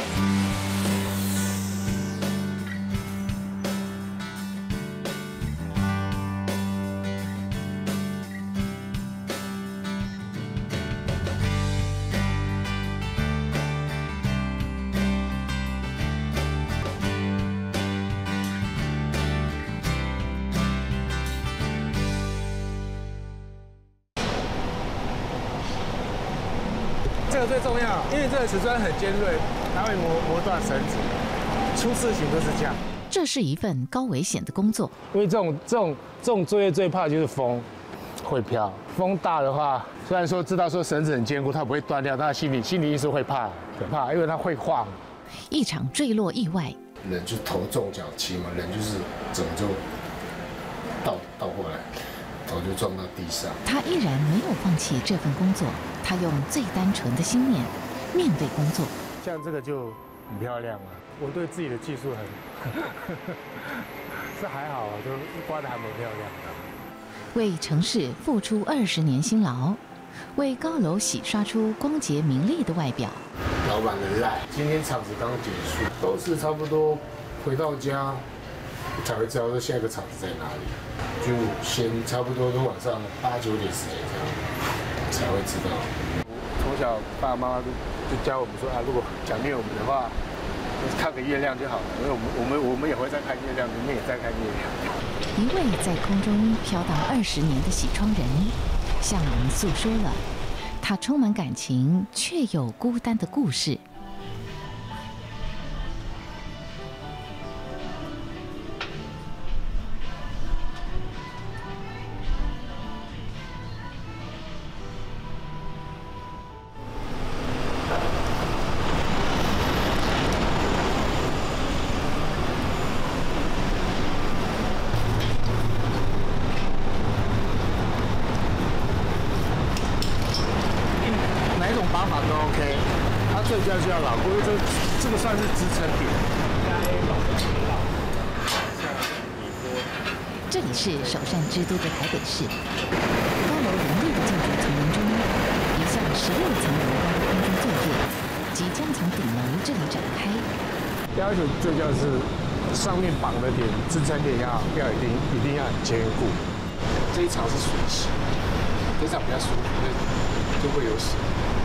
这个最重要，因为这个瓷砖很尖锐，它会磨断绳子。出事情都是这样。 这是一份高危险的工作， 因为这种作业最怕就是风会飘，风大的话，虽然说知道说绳子很坚固，它不会断掉，但心里因素会怕，可怕，因为它会晃。 一场坠落意外， 人就头重脚轻嘛，人就是整个就倒过来，头就撞到地上。 他依然没有放弃这份工作，他用最单纯的心念面对工作。 像这个就很漂亮啊，我对自己的技术是还好啊，就刮得还蛮漂亮的。 为城市付出20年辛劳，为高楼洗刷出光洁明丽的外表。 老板的赖，今天场子刚结束，都是差不多回到家才会知道说下一个场子在哪里，就先差不多都晚上8、9点时间这样才会知道。 从小爸爸妈妈就教我们说啊，如果想念我们的话，就是看个月亮就好了，因为我们也会在看月亮，你们也在看月亮。 一位在空中飘荡20年的洗窗人，向我们诉说了他充满感情却又孤单的故事。 方法都 OK， 它最佳就要牢固，因为这个算是支撑点。 这里是首善之都的台北市，高楼林立的建筑丛林中，一项16层楼高的空中作业即将从顶楼这里展开。 要求最佳是上面绑的点支撑点要一定要很坚固。 这一场是水洗，这场比较舒服，就会有水。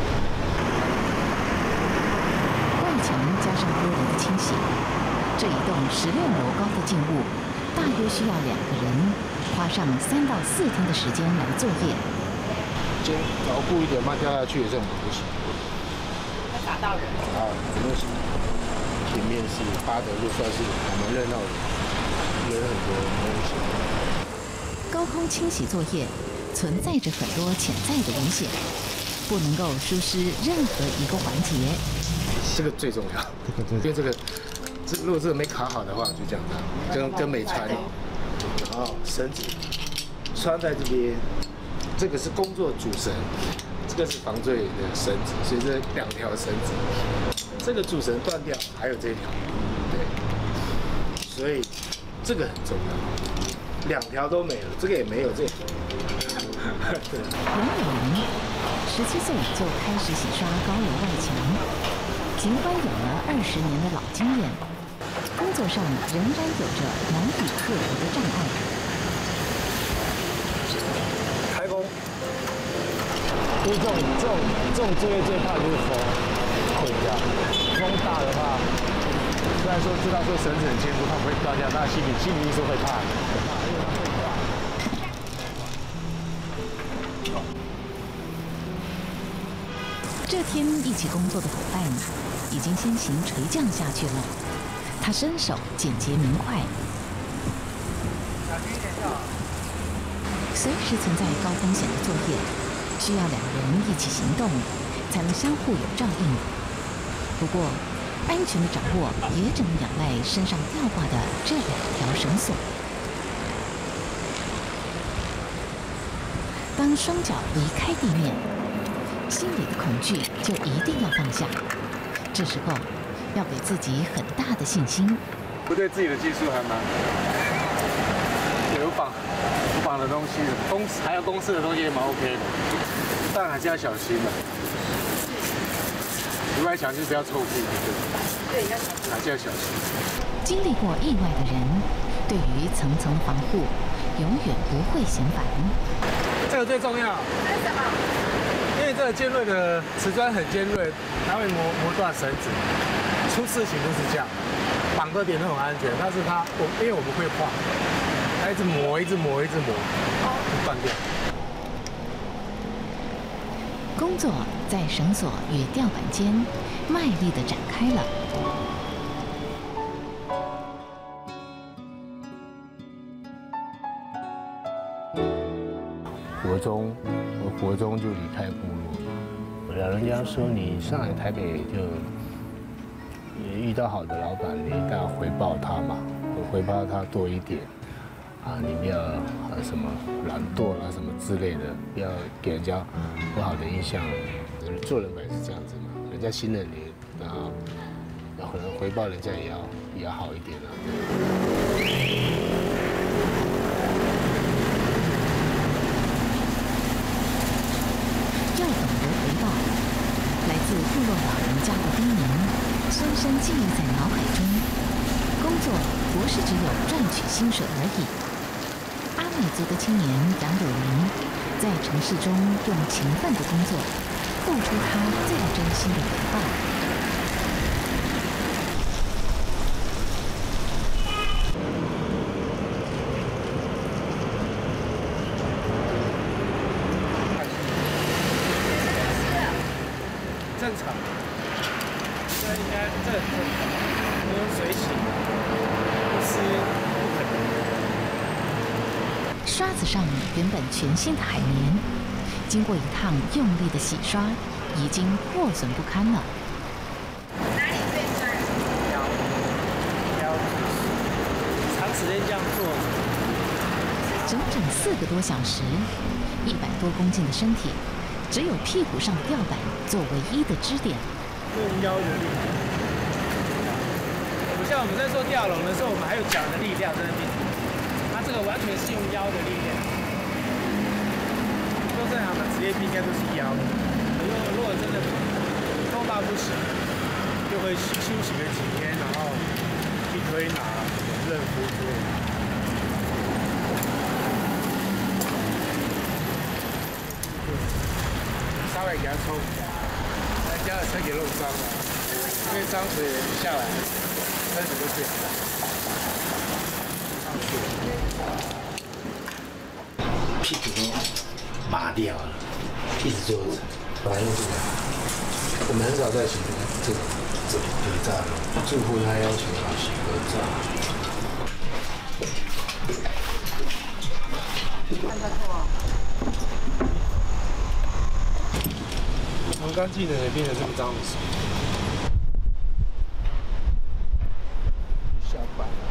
墙加上玻璃的清洗，这一栋16楼高的建物，大约需要2个人花上3到4天的时间来作业。 肩牢固一点，慢掉下去也是很危险。 会打到人。 啊，这个是前面是巴德路，算是还蛮热闹的，人很多，很危险。 高空清洗作业存在着很多潜在的危险，不能够疏失任何一个环节。 这个最重要，因为这个如果这个没卡好的话，就这样跟没穿。然后绳子穿在这边，这个是工作主绳，这个是防坠的绳子，所以这2条绳子，这个主绳断掉，还有这条，对，所以这个很重要。2条都没了，这个也没有，这个。对。 洪伟林17岁就开始洗刷高楼外墙。尽管有了20年的老经验，工作上仍然有着难以克服的障碍。 开工，因为这种作业最怕就是风会掉，风大的话，虽然说知道说绳子很坚固，它不会断掉，但心里因素会怕，因为它会断。 这天一起工作的伙伴已经先行垂降下去了，他身手简洁明快，随时存在高风险的作业，需要2人一起行动，才能相互有照应。不过，安全的掌握也只能仰赖身上吊挂的这2条绳索。当双脚离开地面，心里的恐惧就一定要放下。这时候要给自己很大的信心。 我对自己的技术还蛮有绑的东西的，还有公司的东西也蛮 OK 的，但还是要小心的。 另外想就不要抽屁， 对，要小心。 还是要小心。 经历过意外的人，对于层层防护，永远不会嫌烦。 这个最重要， 这是什么？ 因为这个尖锐的瓷砖很尖锐，它会磨断绳子，出事情就是这样，绑个点都很安全，但是因为我们会画，它一直磨，一直磨，一直磨，就断掉。 工作在绳索与吊板间卖力地展开了。 国中就离开部落，老人家说你上来台北就遇到好的老板，你当然回报他嘛，回报他多一点啊，你不要什么懒惰啦什么之类的，不要给人家不好的印象。做人本来是这样子嘛，人家信任你，然后可能回报人家也要好一点啊。 要懂得回报，来自部落老人家的叮咛，深深记忆在脑海中。工作不是只有赚取薪水而已。阿美族的青年杨柳林，在城市中用勤奋的工作，付出他最真心的回报。 正常，这应该这很正常，没有水洗，不湿不可能。 刷子上原本全新的海绵，经过一趟用力的洗刷，已经破损不堪了。 哪里最酸？ 腰长时间这样做， 整整4个多小时，100多公斤的身体，只有屁股上的吊板做唯一的支点。 用腰的力量。不像我们在做吊笼的时候，我们还有脚的力量在那边，它这个完全是用腰的力量。做正常的职业病应该都是腰。如果真的痛到不行，就会休息个几天，然后去推拿、热敷之类的。稍微给它冲一下，人家的车给弄脏了，因为脏水下来，车子就变脏。 屁股都麻掉了，一直就本来就是这样。我们很少在洗这种肥皂的，住户他要求要洗肥皂。 从干净的也变成这么脏的水。下班了。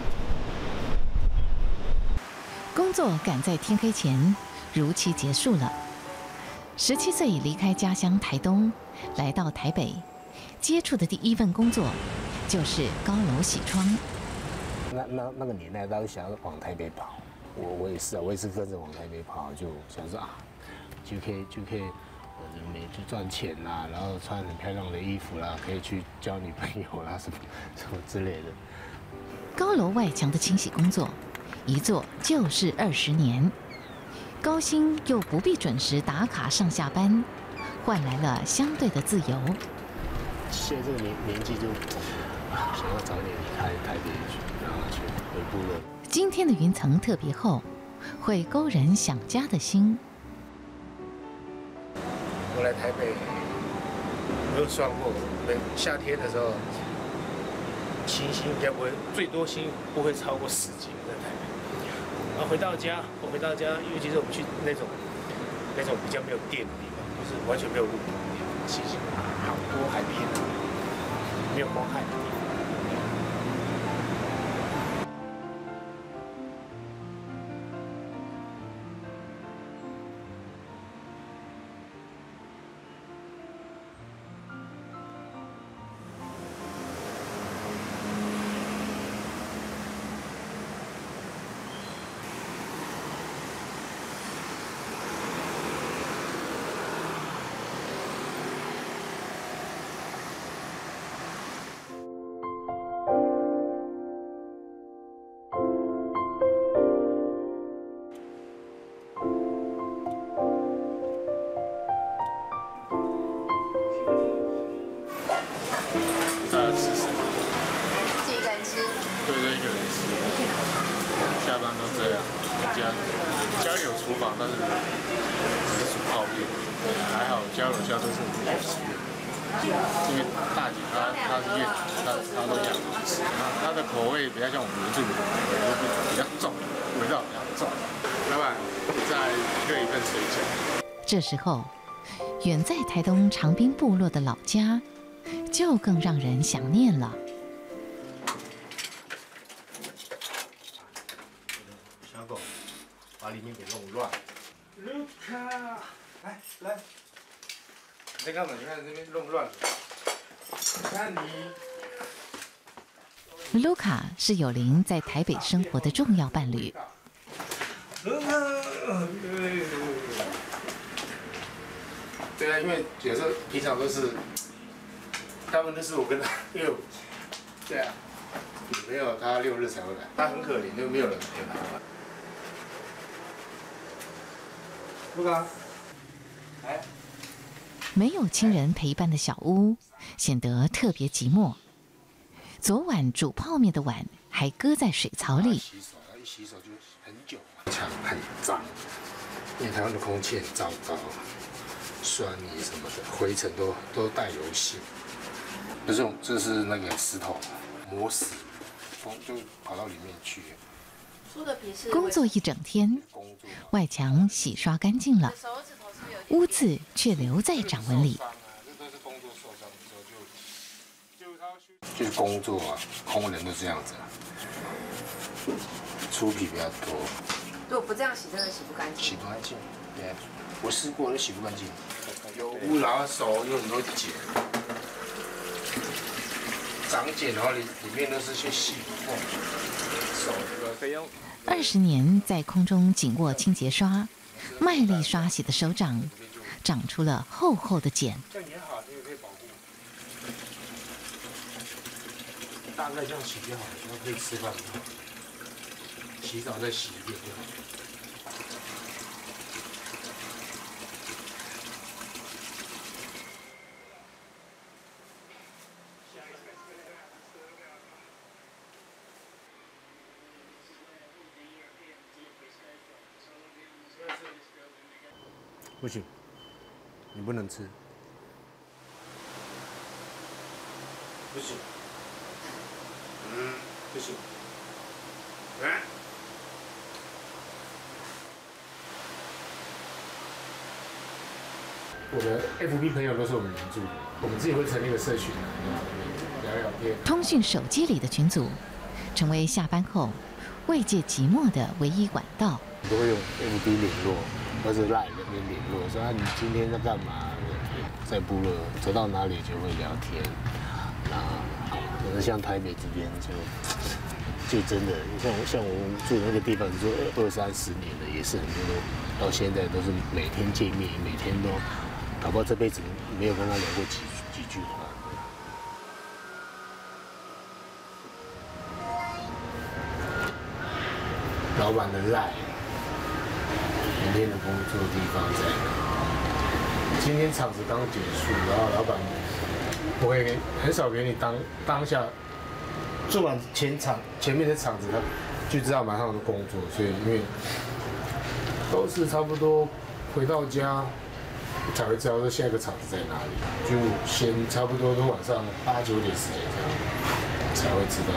工作赶在天黑前如期结束了。17岁离开家乡台东，来到台北，接触的第一份工作就是高楼洗窗。 那个年代，大家想要往台北跑，我也是啊，我也是跟着往台北跑，就想说啊，就可以。每去赚钱啦，然后穿很漂亮的衣服啦，可以去交女朋友啦，什么之类的。 高楼外墙的清洗工作，一做就是20年，高薪又不必准时打卡上下班，换来了相对的自由。 现在这个年纪就想要早点离开台北去，然后去回部落。 今天的云层特别厚，会勾人想家的心。 我来台北没有算过，夏天的时候薪应该不会，最多薪不会超过10斤在台北。然后回到家，尤其是我们去那种比较没有电的地方，就是完全没有路的地方，其实好多海边啊，没有光害的地方。 班都这样。家里有厨房，但是只是煮泡面，还好家楼下都是有食的。因为大姐她是业主，她都养鱼吃，她的口味比较像我们原住民的口味，比较重，味道比较重。老板，再热一份水饺。 这时候，远在台东长滨部落的老家，就更让人想念了。 小狗，把里面给弄乱。卢卡，来。你在干嘛？你看这边弄乱了。看你。 卢卡是有灵在台北生活的重要伴侣。 卢卡，对啊，因为有时候平常都是，大部分都是我跟他6，对啊，女朋友他6日才会来，他很可怜，就没有人陪他。卢卡，来。 没有亲人陪伴的小屋，显得特别寂寞。昨晚煮泡面的碗还搁在水槽里。 洗手，一洗手就很久，墙很脏，因为台湾的空气很糟糕，酸泥什么的，灰尘都带油性。这是那个石头磨死，风就跑到里面去。 工作一整天，外墙洗刷干净了，污渍却留在掌纹里。 就是工作啊，工人都这样子啊，出皮比较多。 如果不这样洗，真的洗不干净。 洗不干净，对，我试过都洗不干净，有污，然后手有很多茧，长茧的话里面都是些细缝，手可以用。 20年在空中紧握清洁刷，卖力刷洗的手掌，长出了厚厚的茧。 这样也好，这个可以保护。大概这样洗就好了，然后可以吃饭。洗澡再洗一遍就好。不行，你不能吃。不行。不行。我的 FB 朋友都是我们原住民，我们自己会成立一个社群，聊聊天。 通讯手机里的群组，成为下班后慰藉寂寞的唯一管道。 都会用 FB 联络，或者 LINE 那边联络，说啊你今天在干嘛？在部落走到哪里就会聊天。那可是像台北这边就真的，像我们住的那个地方，你说20-30年了，也是很多都到现在都是每天见面，每天都，搞不好这辈子没有跟他聊过几句话。老板的赖，明天的工作地方在哪？今天场子刚结束，然后老板不会很少给你当下做完前面的场子，他就知道马上的工作，所以因为都是差不多回到家才会知道说下一个场子在哪里，就先差不多都晚上8、9点时间这样才会知道。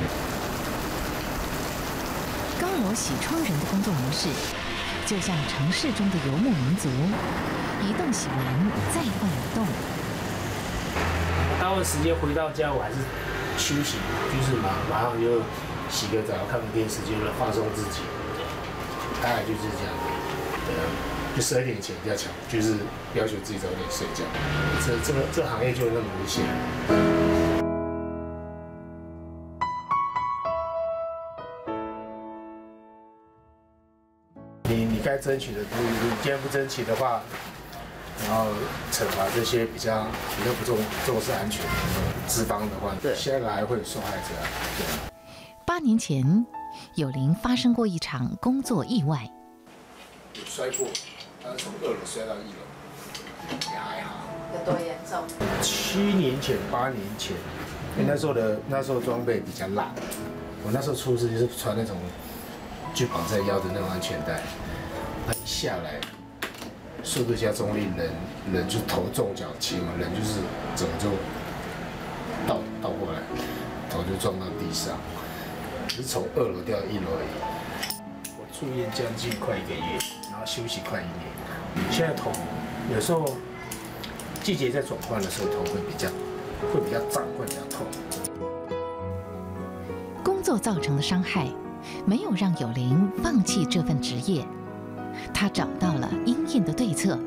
高楼洗窗人的工作模式，就像城市中的游牧民族，一栋洗完再换一栋。 大部分时间回到家，我还是休息，就是马上就洗个澡，看个电视，就放松自己。大概就是这样，对啊， 就12点前要抢，就是要求自己早点睡觉。这行业就那么危险。你该争取的，你今天不争取的话，然后惩罚这些比较不重视安全资方的话，下来还会有受害者啊。 8年前，有灵发生过一场工作意外， 有摔过，他从2楼摔到1楼，也还好。 有多严重 7年前、8年前，因为那时候装备比较烂，我那时候出事就是穿那种就绑在腰的那种安全带，它一下来，速度加重力，人就头重脚轻嘛，人就是整个就倒过来，头就撞到地上，是从2楼掉到1楼而已。我住院将近快1个月，然后休息快1年。现在头有时候季节在转换的时候，头会比较胀，会比较痛。 工作造成的伤害，没有让有灵放弃这份职业，他找到了因应的对策。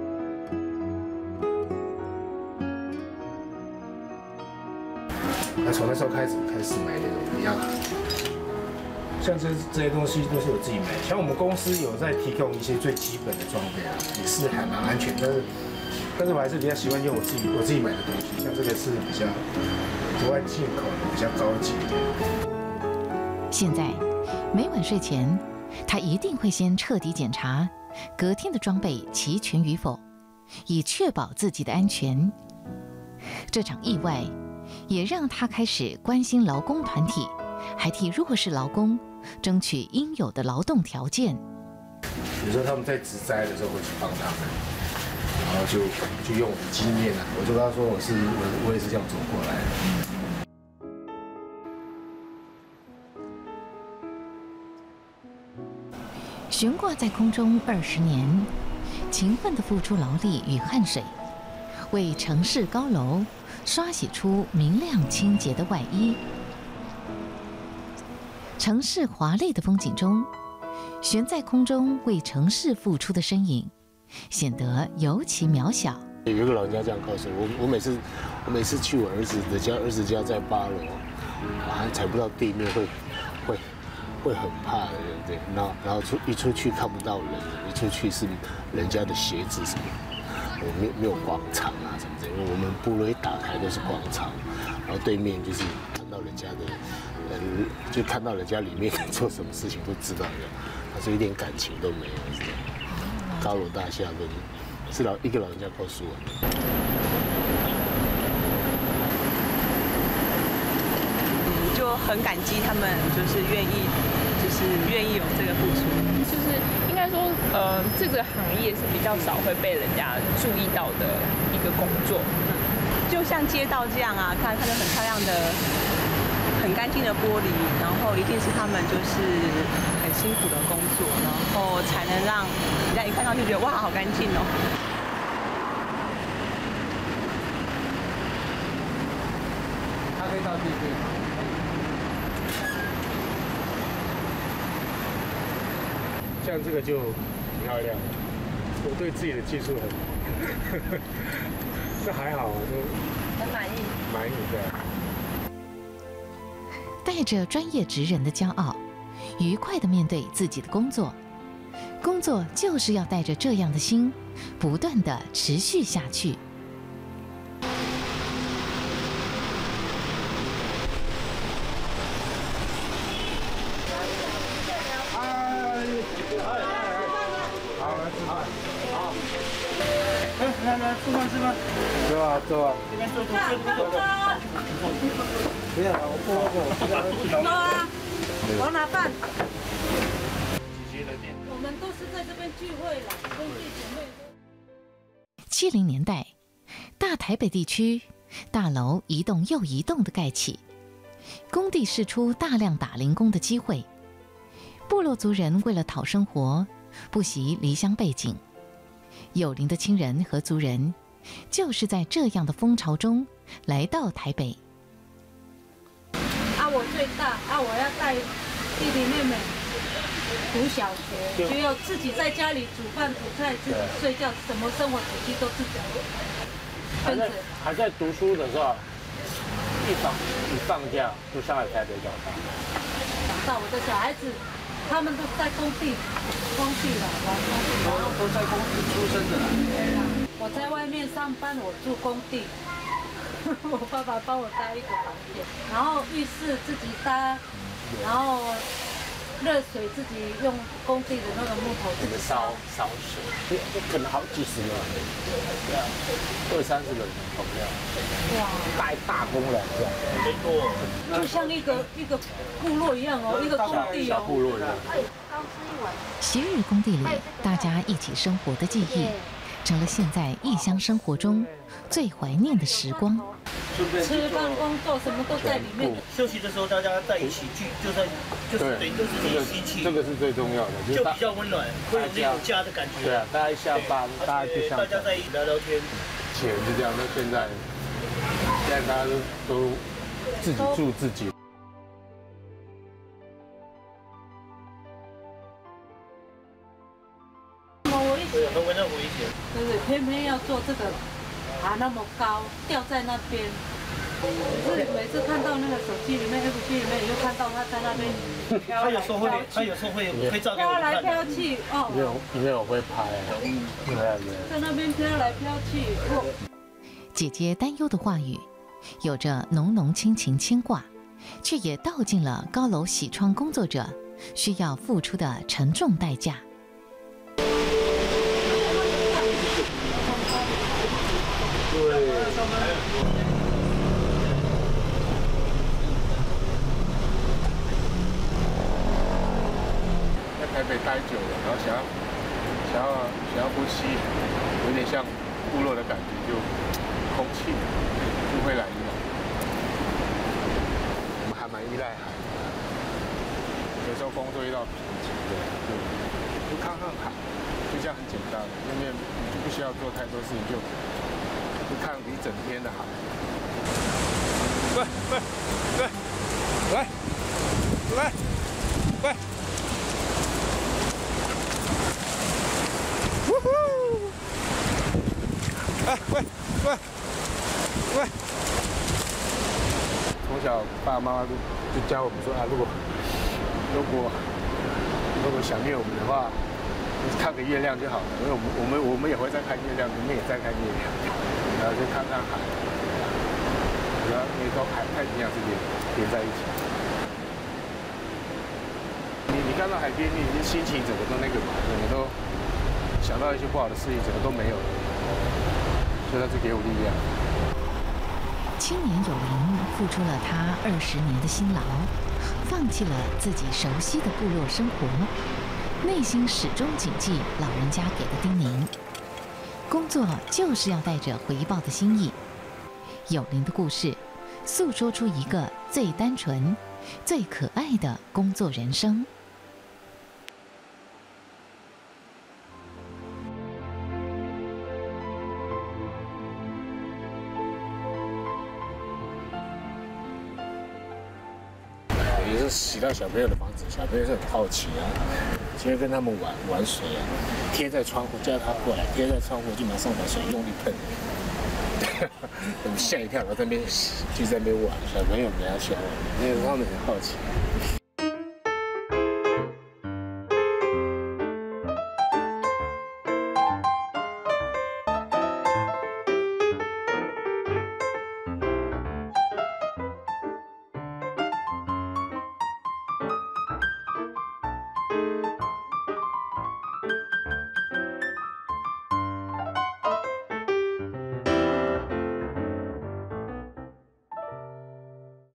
那从那时候开始买那种比较，像这些东西都是我自己买的。像我们公司有在提供一些最基本的装备啊，也是还蛮安全，但是我还是比较喜欢用我自己买的东西。像这个是比较国外进口的，比较高级的。 现在每晚睡前，他一定会先彻底检查隔天的装备齐全与否，以确保自己的安全。这场意外也让他开始关心劳工团体，还替弱势劳工争取应有的劳动条件。 比如说他们在植栽的时候会去帮他们，然后就用我的经验啊，我就跟他说我也是这样走过来的。 悬挂在空中20年，勤奋地付出劳力与汗水，为城市高楼刷洗出明亮清洁的外衣。城市华丽的风景中，悬在空中为城市付出的身影，显得尤其渺小。 有一个老人家这样告诉我，我每次去我儿子家在8楼，好像踩不到地面会很怕的，对。然后一出去看不到人，一出去是人家的鞋子什么，我没有广场啊什么的，因为我们部落一打开都是广场，然后对面就是看到人家的，就看到人家里面做什么事情都知道的，但是一点感情都没有，是吧？高楼大厦都是一个老人家告诉我的。 就很感激他们，就是愿意有这个付出。 就是应该说，这个行业是比较少会被人家注意到的一个工作。 就像街道这样啊，看着很漂亮的、很干净的玻璃，然后一定是他们就是很辛苦的工作，然后才能让人家一看到就觉得哇，好干净哦。 它可以到地对吗？像这个就挺漂亮的，我对自己的技术这还好啊， 很满意。 满意的。 带着专业职人的骄傲，愉快地面对自己的工作。工作就是要带着这样的心，不断地持续下去。 来，吃饭。走啊。这边坐。不要，我走啊！我拿饭。 我们都是在这边聚会了，兄弟姐妹。 70年代，大台北地区大楼一栋又一栋的盖起，工地释出大量打零工的机会。部落族人为了讨生活，不惜离乡背井。有灵的亲人和族人，就是在这样的风潮中来到台北。 我最大，我要带弟弟妹妹读小学，只有自己在家里煮饭煮菜，自己睡觉，什么生活起居都自己。 还在读书的时候，一放假就上来台北找他。 长大，我的小孩子，他们都在工地了， 都在工地出生的。 我在外面上班，我住工地。我爸爸帮我搭一个房间，然后浴室自己搭，然后热水自己用工地的那个木头自己烧水，可能好几十个人，对啊，20-30个人跑不了，哇，大工人这样，没错， 就像一个部落一样哦，一个工地哦， 小部落一样。 昔日工地里大家一起生活的记忆，成了现在异乡生活中最怀念的时光。 吃饭、工作什么都在里面。 休息的时候大家在一起聚，就是等于就是一起， 这个是最重要的， 就比较温暖，会有那种家的感觉。 对啊，大家一下班，大家就像大家在一起聊聊天。 以前是这样，那现在大家都自己住自己。 对，很危险。 对，偏偏要做这个，爬那么高，吊在那边。每次看到那个手机里面、FB 里面，你就看到他在那边飘来飘去。 他有时候会照给我飘来们看。 飘去，哦。 因为我会拍， 在那边飘来飘去。 姐姐担忧的话语，有着浓浓亲情牵挂，却也道尽了高楼洗窗工作者需要付出的沉重代价。 在台北待久了，然后想要呼吸，有点像部落的感觉，就空气就会来嘛。我们还蛮依赖海的，有时候工作遇到瓶颈的，就看看海，就这样很简单的，那边就不需要做太多事情，就看一整天的海。来。喂！从小爸爸妈妈就教我们说啊，如果想念我们的话，看个月亮就好了，因为我们也会在看月亮，你们也在看月亮，然后就看看海，然后那个海太平洋是连在一起。你看到海边，你心情整个都那个嘛，整个都想到一些不好的事情，整个都没有了。所以他就给我力量。 青年有灵付出了他20年的辛劳，放弃了自己熟悉的部落生活，内心始终谨记老人家给的叮咛：工作就是要带着回报的心意。有灵的故事，诉说出一个最单纯、最可爱的工作人生。 也是洗到小朋友的房子，小朋友是很好奇啊，就会跟他们玩水啊，贴在窗户叫他过来，贴在窗户就马上把水用力喷，我们吓一跳，然后在那边就在那边玩，小朋友给他笑，因为他们很好奇。